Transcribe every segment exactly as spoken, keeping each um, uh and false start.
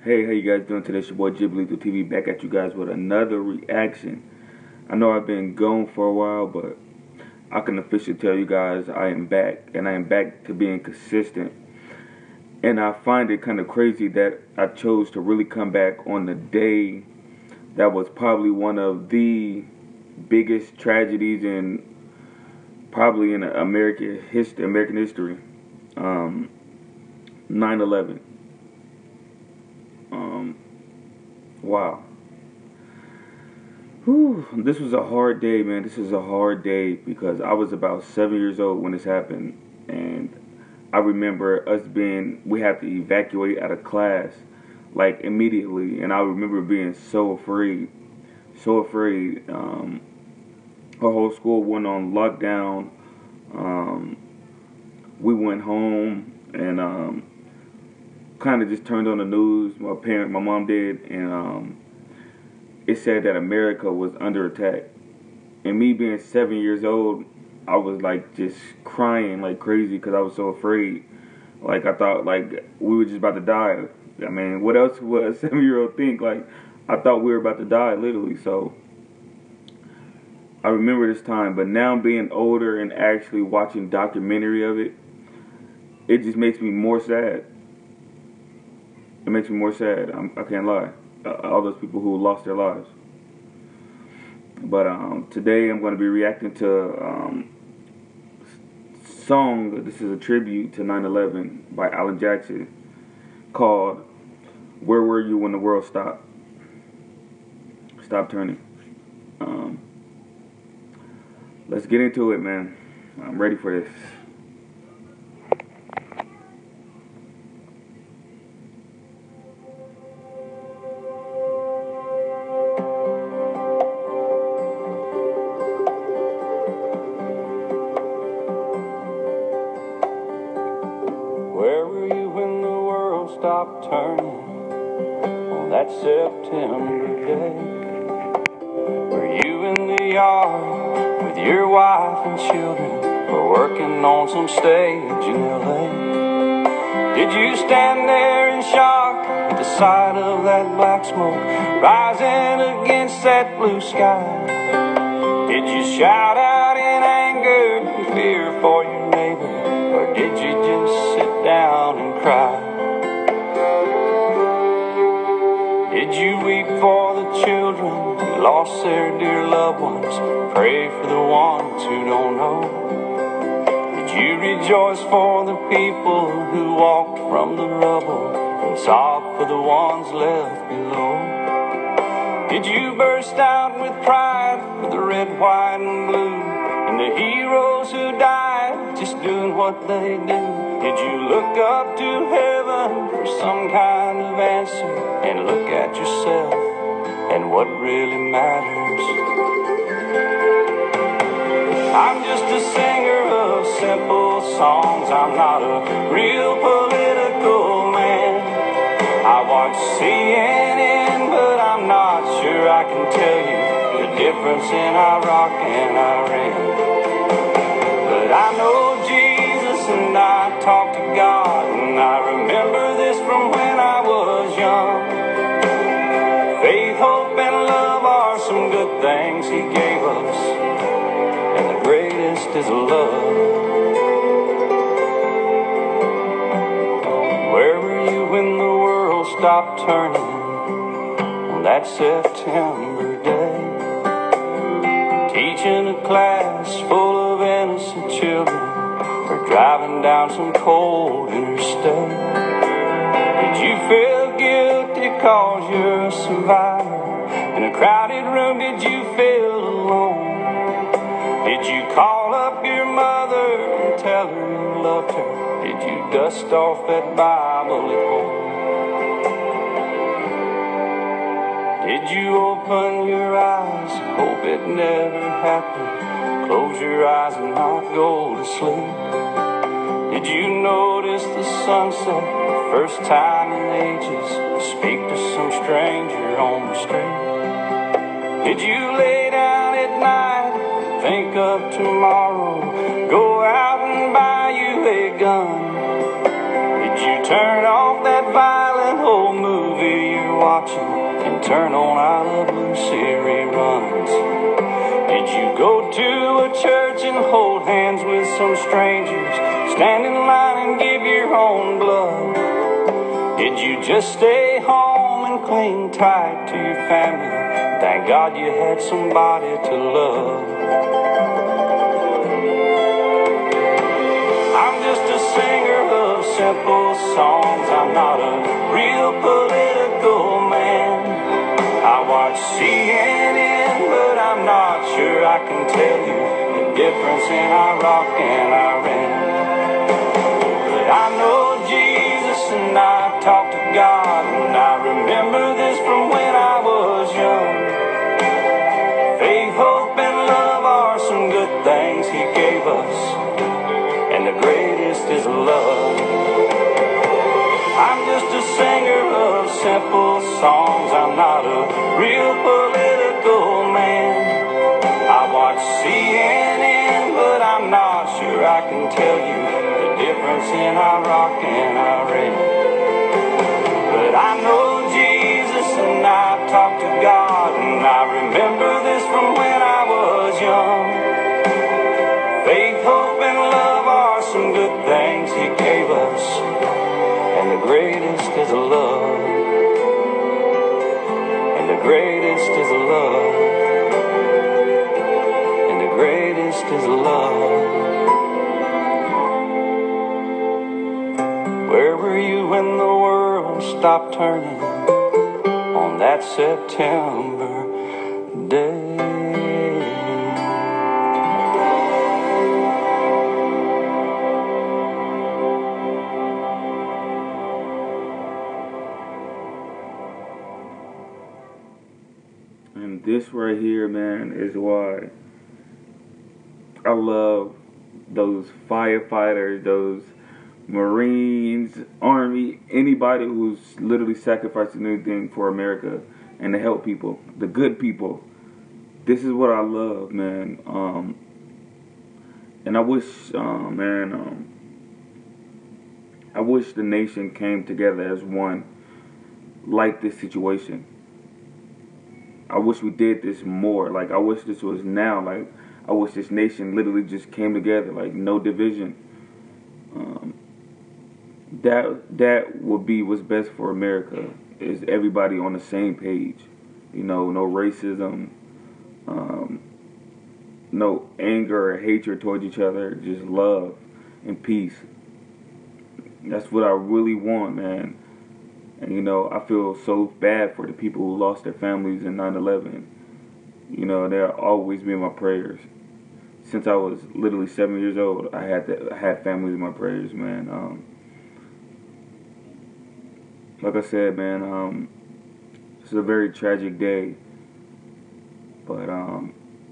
Hey, how you guys doing today? It's your boy Ghibli T V back at you guys with another reaction. I know I've been gone for a while, but I can officially tell you guys I am back, and I am back to being consistent. And I find it kind of crazy that I chose to really come back on the day that was probably one of the biggest tragedies in probably in American history, American history, um, nine eleven. Um, wow. Whew, this was a hard day, man. This is a hard day because I was about seven years old when this happened, and I remember us being, we had to evacuate out of class, like, immediately, and I remember being so afraid, so afraid. Um, our whole school went on lockdown. Um, we went home and, um, kind of just turned on the news. My parent, my mom did, and um, it said that America was under attack. And me being seven years old, I was like just crying like crazy because I was so afraid. Like I thought like we were just about to die. I mean, what else would a seven-year-old think? Like I thought we were about to die, literally. So I remember this time, but now being older and actually watching documentary of it, it just makes me more sad. It makes me more sad. I'm, I can't lie. Uh, all those people who lost their lives. But um, today I'm going to be reacting to um, song. This is a tribute to nine eleven by Alan Jackson, called "Where Were You When the World Stopped Stopped Turning." Um, let's get into it, man. I'm ready for this. Where were you when the world stopped turning on that September day? Were you in the yard with your wife and children, or working on some stage in L A? Did you stand there in shock at the sight of that black smoke rising against that blue sky? Did you shout out in anger and fear for your neighbor? Or did you just sit down and cry? Did you weep for the children who lost their dear loved ones? Pray for the ones who don't know? Did you rejoice for the people who walked from the rubble and sobbed for the ones left below? Did you burst out with pride for the red, white, and blue, and the heroes who died just doing what they do? Did you look up to heaven for some kind of answer and look at yourself and what really matters? I'm just a singer of simple songs. I'm not a real political man. I watch C N N, but I'm not sure I can tell you the difference in Iraq and Iran. But I know Jesus and I talk to God, and I remember this from when I was young. Faith, hope, and love are some good things He gave us, and the greatest is love. Where were you when the world stopped turning on that September day? Teaching a class full of innocent children, or driving down some cold interstate? Did you feel guilty cause you're a survivor? In a crowded room, did you feel alone? Did you call up your mother and tell her you loved her? Did you dust off that Bible at home? Did you open your eyes and hope it never happened? Close your eyes and not go to sleep. Did you notice the sunset the first time in ages? Speak to some stranger on the street. Did you lay down at night, think of tomorrow, go out and buy you a gun? Did you turn off that violent old movie watching and turn on I Love Lucy reruns? Did you go to a church and hold hands with some strangers, stand in line and give your own blood? Did you just stay home and cling tight to your family? Thank God you had somebody to love. I'm just a singer of simple songs. I'm not a real political man. I watch C N N, but I'm not sure I can tell you the difference in Iraq and Iran. But I know Jesus and I talk to God, and I remember this from when I was young. Faith, hope, and love are some good things He gave us, and the greatest is love. I'm just a singer of simple songs. I'm not a real political man. I watch C N N, but I'm not sure I can tell you the difference in Iraq and Iran. But I know Jesus and I talk to God, and I remember this from when I was young. Faith, hope, and love are some good things He gave us, and the greatest is love. And the greatest is love. And the greatest is love. Where were you when the world stopped turning on that September day? And this right here, man, is why I love those firefighters, those Marines, Army, anybody who's literally sacrificing anything for America and to help people, the good people. This is what I love, man. Um, and I wish, uh, man, um, I wish the nation came together as one, like this situation. I wish we did this more. Like, I wish this was now. Like, I wish this nation literally just came together, like, no division. Um, that that would be what's best for America, is everybody on the same page. You know, no racism, um, no anger or hatred towards each other, just love and peace. That's what I really want, man. And, you know, I feel so bad for the people who lost their families in nine eleven. You know, they'll always be in my prayers. Since I was literally seven years old, I had to, I had families in my prayers, man. Um, like I said, man, um, it's a very tragic day. But um,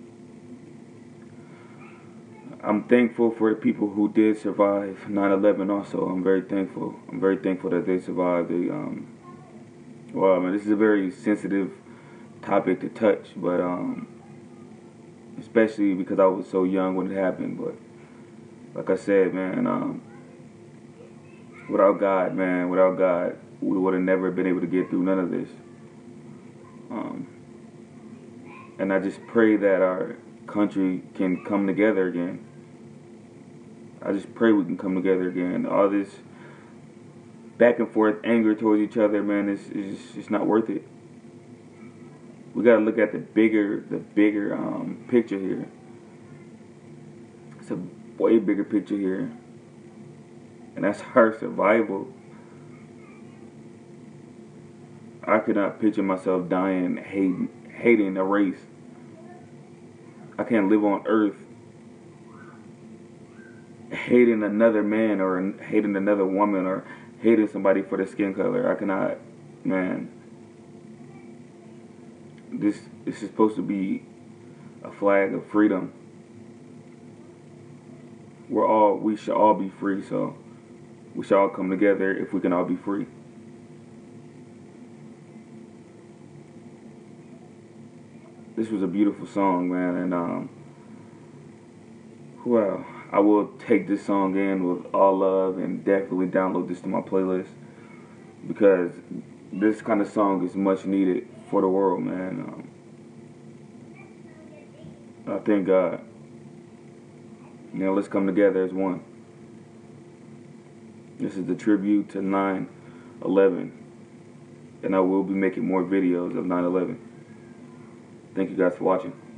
I'm thankful for the people who did survive nine eleven also. I'm very thankful. I'm very thankful that they survived. They, um, well, I mean, this is a very sensitive topic to touch, but um, especially because I was so young when it happened. But like I said, man, um, without God, man, without God, we would have never been able to get through none of this. Um, and I just pray that our country can come together again. I just pray we can come together again. All this back and forth anger towards each other, man, is is just not worth it. We gotta look at the bigger, the bigger um, picture here. It's a way bigger picture here, and that's our survival. I could not picture myself dying, hating, hating a race. I can't live on Earth hating another man or hating another woman or hating somebody for their skin color. I cannot, man. This, this is supposed to be a flag of freedom. We're all, we should all be free, so we should all come together if we can all be free. This was a beautiful song, man, and um, well, I will take this song in with all love and definitely download this to my playlist, because this kind of song is much needed for the world, man. Um, I thank God. Now let's come together as one. This is the tribute to nine eleven, and I will be making more videos of nine eleven. Thank you guys for watching.